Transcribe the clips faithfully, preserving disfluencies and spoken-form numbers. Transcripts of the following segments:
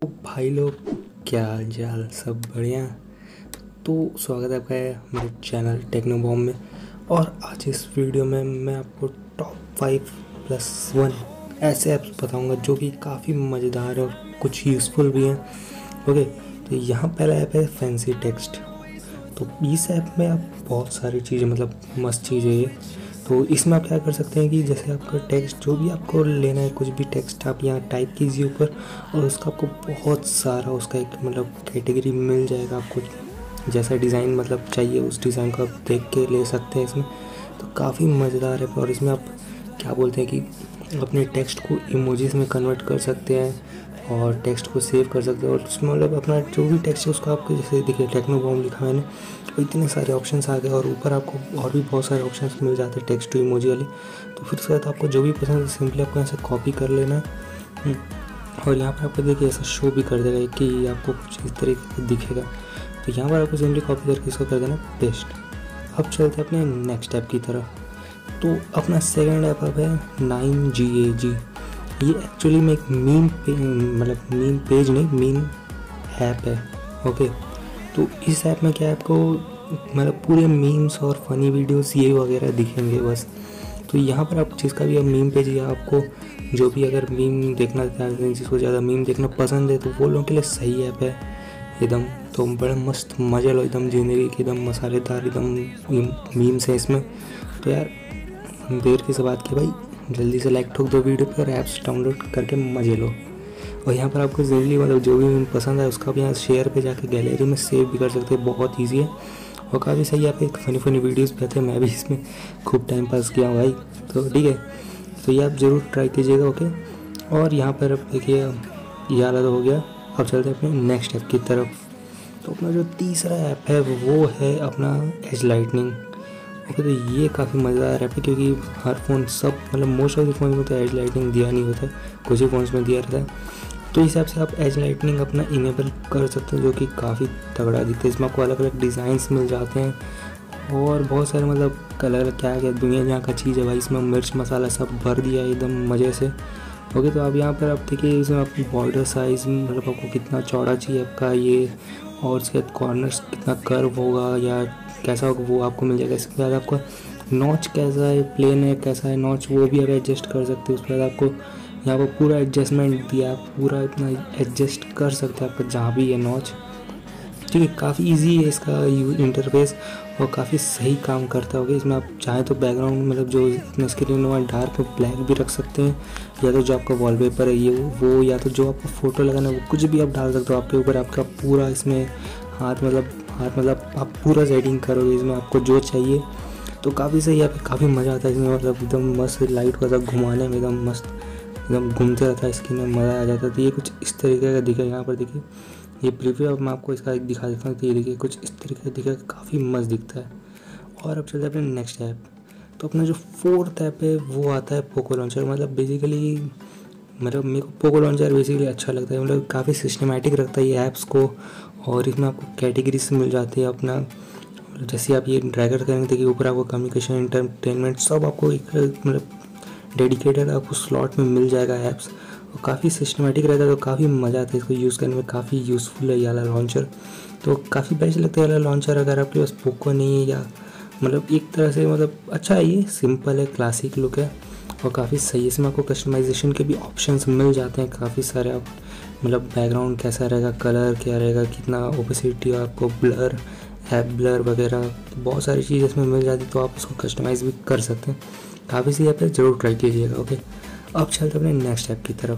भाई लोग, क्या हाल चाल? सब बढ़िया। तो स्वागत है आपका मेरे चैनल टेक्नो बॉम में। और आज इस वीडियो में मैं आपको टॉप फाइव प्लस वन ऐसे ऐप्स बताऊंगा जो कि काफ़ी मज़ेदार और कुछ यूज़फुल भी हैं। ओके, तो यहाँ पहला ऐप है फैंसी टेक्स्ट। तो इस ऐप में आप बहुत सारी चीज़ें, मतलब मस्त चीज़ें ये। तो इसमें आप क्या कर सकते हैं कि जैसे आपका टेक्स्ट जो भी आपको लेना है, कुछ भी टेक्स्ट आप यहाँ टाइप कीजिए ऊपर, और उसका आपको बहुत सारा उसका एक मतलब कैटेगरी मिल जाएगा। आपको जैसा डिज़ाइन मतलब चाहिए उस डिज़ाइन को आप देख के ले सकते हैं इसमें। तो काफ़ी मज़ेदार है। और इसमें आप क्या बोलते हैं कि अपने टेक्स्ट को इमोजीज में कन्वर्ट कर सकते हैं और टेक्स्ट को सेव कर सकते हैं। और उसमें मतलब अपना जो भी टेक्स्ट है उसको आपको, जैसे देखिए टेक्नो बॉम लिखा है मैंने, तो इतने सारे ऑप्शंस आ गए और ऊपर आपको और भी बहुत सारे ऑप्शंस मिल जाते हैं टेक्स्ट टू इमोजी वाले। तो फिर उसके बाद आपको जो भी पसंद है सिंपली आपको यहाँ से कॉपी कर लेना है और यहाँ पर आपको देखिए ऐसा शो भी कर देगा कि आपको कुछ इस तरीके से दिखेगा। तो यहाँ पर आपको सिंपली कॉपी करके इसको कर देना पेस्ट। अब चलते हैं अपने नेक्स्ट ऐप की तरफ। तो अपना सेकेंड ऐप अब है नाइन जी ए जी। ये एक्चुअली में एक मीम पे मतलब मीम पेज नहीं, मीम ऐप है। ओके, तो इस ऐप में क्या है, आपको मतलब पूरे मीम्स और फनी वीडियोस ये वगैरह दिखेंगे बस। तो यहाँ पर आप जिसका भी अब मीम पेज या आपको जो भी अगर मीम देखना चाहते हैं, जिसको ज़्यादा मीम देखना पसंद है, तो वो लोगों के लिए सही ऐप है एकदम। तो बड़ा मस्त मज़ा लो एकदम, ज़िंदगी की एकदम मसालेदार एकदम मीम्स है इसमें। तो यार देर की से बात की भाई, जल्दी से लाइक ठोक दो वीडियो पर, ऐप्स डाउनलोड करके मजे लो। और यहाँ पर आपको जल्दी मतलब जो भी पसंद है उसका भी यहाँ शेयर पे जाके गैलरी में सेव भी कर सकते हैं। बहुत इजी है और काफ़ी सही है। आप एक फ़नी फ़नी वीडियोस भी आते हैं, मैं भी इसमें खूब टाइम पास किया हूँ भाई। तो ठीक है, तो ये आप ज़रूर ट्राई कीजिएगा। ओके, और यहाँ पर अब देखिए ये वाला तो हो गया। अब चलते हैं अपने नेक्स्ट ऐप की तरफ। तो अपना जो तीसरा ऐप है वो है अपना एज लाइटनिंग। ओके, तो ये काफ़ी मज़ेदार ऐप है क्योंकि हर फ़ोन सब मतलब मोस्ट ऑफ द फोन में तो एज लाइटनिंग दिया नहीं होता है, कुछ ही फ़ोन्स में दिया रहता है। तो इस हिसाब से आप एज लाइटनिंग अपना इनेबल कर सकते हो, जो कि काफ़ी तगड़ा दिखता है। इसमें आपको अलग अलग डिज़ाइंस मिल जाते हैं और बहुत सारे मतलब कलर, क्या क्या दुनिया जहाँ का चीज़ है भाई, इसमें मिर्च मसाला सब भर दिया है एकदम मज़े से। ओके, तो आप यहाँ पर आप देखिए इसमें आपकी बॉर्डर साइज़ मतलब आपको कितना चौड़ा चाहिए आपका ये, और उसके बाद कॉर्नर्स कितना कर्व होगा या कैसा होगा वो आपको मिल जाएगा। इसके बाद आपका नॉच कैसा है, प्लेन है कैसा है नॉच, वो भी आप एडजस्ट कर सकते हो। उसके बाद आपको यहाँ पर पूरा एडजस्टमेंट दिया है, पूरा इतना एडजस्ट कर सकते हैं आपका जहाँ भी है नॉच। ठीक है, काफ़ी इजी है इसका इंटरफेस और काफ़ी सही काम करता होगा। इसमें आप चाहें तो बैकग्राउंड मतलब जो इतना स्क्रीन हुआ डार्क और ब्लैक भी रख सकते हैं, या तो जो आपका वॉलपेपर है ये वो, या तो जो आपको फ़ोटो लगाना है वो कुछ भी आप डाल सकते हो। आपके ऊपर आपका पूरा इसमें हाथ मतलब हाथ मतलब आप पूरा सेटिंग करोगे इसमें आपको जो चाहिए। तो काफ़ी सही है, काफ़ी मज़ा आता है इसमें। मतलब एकदम मस्त लाइट को सब घुमाने में एकदम मस्त एकदम घूमते रहता है स्क्रीन में, मज़ा आ जाता है। तो ये कुछ इस तरीके का दिखा, यहाँ पर देखिए ये प्रीव्यू अब मैं आपको इसका एक दिखा देता हूँ। तो ये देखिए कुछ इस तरीके का दिखा, काफ़ी मस्त दिखता है। और अब चलते हैं अपने नेक्स्ट ऐप। तो अपना जो फोर्थ ऐप है वो आता है पोको लॉन्चर। मतलब बेसिकली मतलब मेरे को पोको लॉन्चर बेसिकली अच्छा लगता है, मतलब काफ़ी सिस्टमेटिक रखता है ये ऐप्स को। और इसमें आपको कैटेगरीज मिल जाती है अपना, जैसे आप ये ड्रैगर करेंगे देखिए ऊपर आपको कम्युनिकेशन, एंटरटेनमेंट सब आपको एक मतलब डेडिकेटेड आपको स्लॉट में मिल जाएगा ऐप्स। और काफ़ी सिस्टमेटिक रहता है, तो काफ़ी मज़ा आता है इसको यूज़ करने में, काफ़ी यूज़फुल है ये वाला लॉन्चर। तो काफ़ी बेस्ट लगता है ये वाला लॉन्चर अगर आपके पास पोको नहीं है, या मतलब एक तरह से मतलब अच्छा है, ये सिंपल है, क्लासिक लुक है और काफ़ी सही है। इसमें आपको कस्टमाइजेशन के भी ऑप्शंस मिल जाते हैं काफ़ी सारे। आप मतलब बैकग्राउंड कैसा रहेगा, कलर क्या रहेगा, कितना ओपेसिटी, आपको ब्लर ऐप ब्लर वगैरह बहुत सारी चीज़ इसमें मिल जाती है, तो आप उसको कस्टमाइज़ भी कर सकते हैं। काफ़ी सी ऐप है, ज़रूर ट्राई कीजिएगा। ओके, अब चलते अपने नेक्स्ट ऐप की तरफ।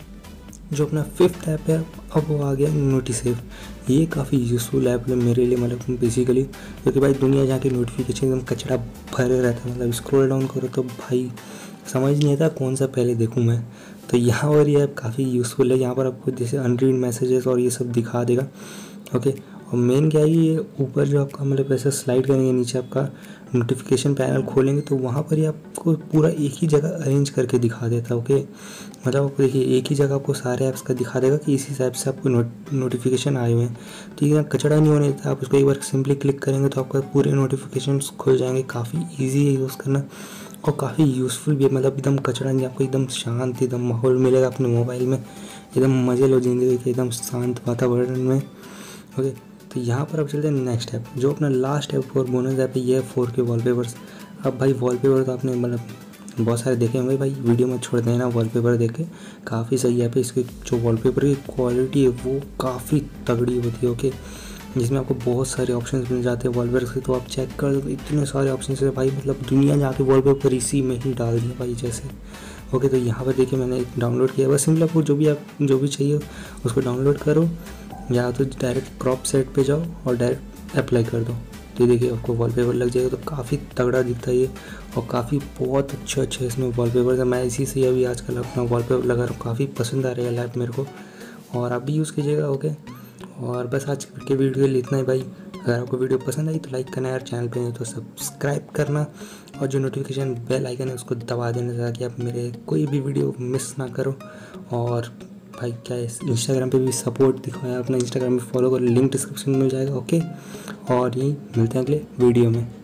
जो अपना फिफ्थ ऐप है अब वो आ गया नोटिसेव। ये काफ़ी यूज़फुल ऐप है मेरे लिए, मतलब बेसिकली क्योंकि भाई दुनिया जहाँ की नोटिफिकेशन एकदम कचरा भरे रहता है, मतलब स्क्रॉल डाउन करो तो भाई समझ नहीं आता कौन सा पहले देखूँ मैं। तो यहाँ और ये ऐप काफ़ी यूज़फुल है, यहाँ पर आपको जैसे अनरीड मैसेजेस और ये सब दिखा देगा। ओके, और मेन क्या है ये ऊपर जो आपका मतलब ऐसा स्लाइड करेंगे नीचे आपका नोटिफिकेशन पैनल खोलेंगे तो वहाँ पर ही आपको पूरा एक ही जगह अरेंज करके दिखा देता है। ओके, मतलब आपको देखिए एक ही जगह आपको सारे ऐप्स का दिखा देगा कि इस हिसाब से आपको नोट नोटिफिकेशन आए हुए हैं। ठीक है, कचड़ा नहीं होने देता, आप उसको एक बार सिंपली क्लिक करेंगे तो आपका पूरे नोटिफिकेशन खुल जाएंगे। काफ़ी ईजी है यूज़ करना और काफ़ी यूज़फुल भी है, मतलब एकदम कचरा नहीं, आपको एकदम शांत एकदम माहौल मिलेगा अपने मोबाइल में। एकदम मज़े लो ज़िंदगी के एकदम शांत वातावरण में। ओके, तो यहाँ पर अब चलते हैं नेक्स्ट ऐप, जो अपना लास्ट ऐप और बोनस ऐप है, ये है फोर के वॉलपेपर्स। अब भाई वॉलपेपर तो आपने मतलब बहुत सारे देखे होंगे भाई, वीडियो में छोड़ देना वॉलपेपर देख के, काफ़ी सही ऐप है। इसकी जो वॉलपेपर की क्वालिटी है वो काफ़ी तगड़ी होती है। ओके, जिसमें आपको बहुत सारे ऑप्शंस मिल जाते हैं वॉलपेपर के, तो आप चेक कर दो, इतने सारे ऑप्शंस है भाई, मतलब दुनिया जहाँ पे वॉलपेपर इसी में ही डाल दिया भाई जैसे। ओके, तो यहाँ पर देखिए मैंने एक डाउनलोड किया, बस सिंपल आपको जो भी आप जो भी चाहिए उसको डाउनलोड करो, या तो डायरेक्ट क्रॉप सेट पे जाओ और डायरेक्ट अप्लाई कर दो, तो देखिए आपको वॉलपेपर लग जाएगा। तो काफ़ी तगड़ा दिखता है ये, और काफ़ी बहुत अच्छे अच्छे इसमें वॉलपेपर है। मैं इसी से अभी आजकल अपना वॉलपेपर लगा रहा हूँ, काफ़ी पसंद आ रहा है ऐप मेरे को, और आप भी यूज़ कीजिएगा। ओके, और बस आज के वीडियो के लिए इतना ही भाई। अगर आपको वीडियो पसंद आई तो लाइक करना यार, चैनल पे नहीं तो सब्सक्राइब करना, और जो नोटिफिकेशन बेल आइकन है उसको दबा देना ताकि आप मेरे कोई भी वीडियो मिस ना करो। और भाई क्या है, इंस्टाग्राम पे भी सपोर्ट दिखाया, अपना इंस्टाग्राम पे फॉलो करो, लिंक डिस्क्रिप्शन में मिल जाएगा। ओके, और यही मिलते हैं अगले वीडियो में।